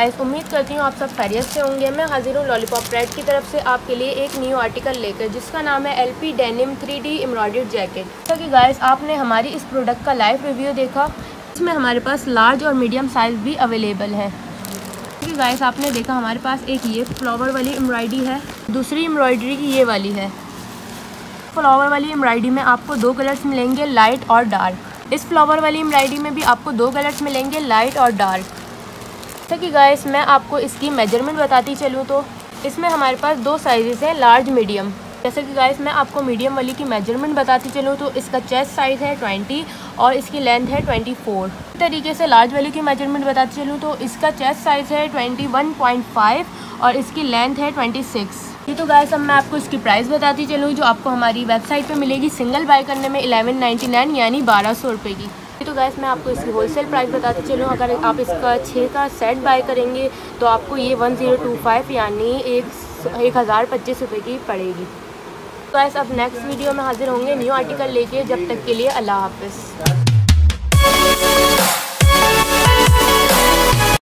Guys, उम्मीद करती हूँ आप सब खैरियत से होंगे। मैं हाजिर हूँ लॉलीपॉप रेड की तरफ से आपके लिए एक न्यू आर्टिकल लेकर, जिसका नाम है LP denim 3D embroidered jacket. जैसा कि गाइस आपने हमारी इस प्रोडक्ट का लाइव रिव्यू देखा, इसमें हमारे पास लार्ज और मीडियम साइज़ भी अवेलेबल है। क्योंकि गाइस आपने देखा हमारे पास एक ये फ्लावर वाली एम्ब्रॉयडरी है, दूसरी एम्ब्रॉयडरी की ये वाली है। फ्लावर वाली एम्ब्रॉयडरी में आपको दो कलर्स मिलेंगे, लाइट और डार्क। इस फ्लावर वाली एम्ब्रॉयडरी में भी आपको दो कलर्स मिलेंगे, लाइट और डार्क। जैसा कि गाइस मैं आपको इसकी मेजरमेंट बताती चलूँ तो इसमें हमारे पास दो साइज़ हैं, लार्ज मीडियम। जैसे कि गाइस मैं आपको मीडियम वाली की मेजरमेंट बताती चलूँ तो इसका चेस्ट साइज़ है 20 और इसकी लेंथ है 24। इस तरीके से लार्ज वाली की मेजरमेंट बताती चलूँ तो इसका चेस्ट साइज़ है 21.5 और इसकी लेंथ है 26। ये तो गाइस अब मैं आपको इसकी प्राइस बताती चलूँ, जो आपको हमारी वेबसाइट पे मिलेगी सिंगल बाय करने में 1199 यानी 1200 रुपये की। तो गाइस मैं आपको इसकी होलसेल प्राइस बताती चलूँ, अगर आप इसका 6 का सेट बाय करेंगे तो आपको ये 1025 यानी 1025 रुपये की पड़ेगी। तो गाइस अब नेक्स्ट वीडियो में हाजिर होंगे न्यू आर्टिकल लेके, जब तक के लिए अल्लाह हाफ़िज़।